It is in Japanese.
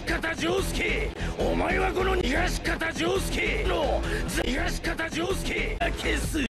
方丈介、お前はこの逃がし方丈介の逃がし方丈介消す。